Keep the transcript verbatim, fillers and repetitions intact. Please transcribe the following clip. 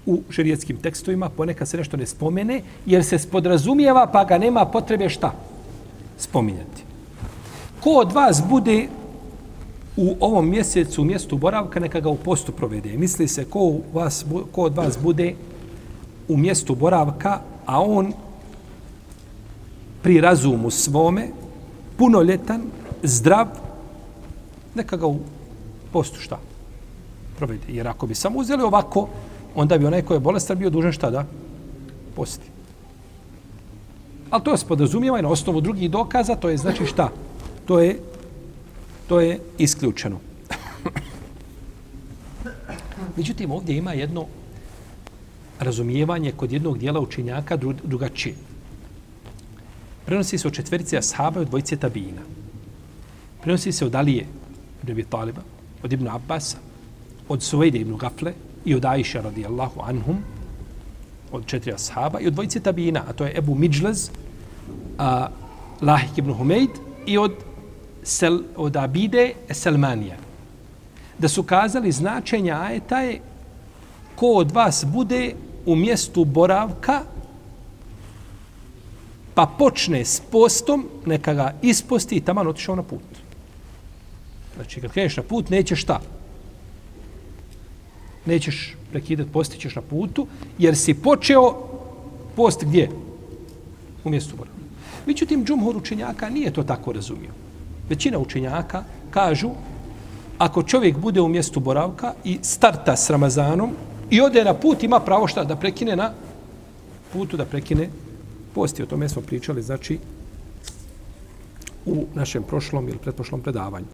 u šerijetskim tekstovima ponekad se nešto ne spomene, jer se spodrazumijeva pa ga nema potrebe šta? Spominjati. Ko od vas bude u ovom mjesecu u mjestu boravka, neka ga u postu provede. Misli se ko, u vas, ko od vas bude u mjestu boravka, a on pri razumu svome, punoljetan, zdrav, neka ga u postu šta? Provede. Jer ako bi samo uzeli ovako, onda bi onaj ko je bolestan bio dužan šta da? Posti. Ali to se podrazumijeva i na osnovu drugih dokaza, to je znači šta? To je, to je isključeno. Međutim, ovdje ima jedno razumijevanje kod jednog dijela učenjaka drugačije. Prenosi se od četverice ashaba i od dvojice tabijina. Prenosi se od Alije ibn Abi Taliba, od Ibn Abbasa, od Suvejde ibn Gafle i od Aisha radijallahu anhum, od četiri ashaba i od dvojice tabijina, a to je Ebu Midžlez, a, Lahik ibn Humeid i od, Sel, od Abide Selmanija. Da su kazali značenja ajeta je ko od vas bude u mjestu boravka pa počne s postom, neka ga isposti i taman otišao na put. Znači, kad kreneš na put, nećeš šta? Nećeš prekidati, postićeš na putu, jer si počeo post gdje? U mjestu boravka. Međutim, džumhur učenjaka nije to tako razumio. Većina učenjaka kažu, ako čovjek bude u mjestu boravka i starta s Ramazanom i ode na put, ima pravo šta? Da prekine na putu, da prekine posti. O tome smo pričali, znači, u našem prošlom ili pretprošlom predavanju.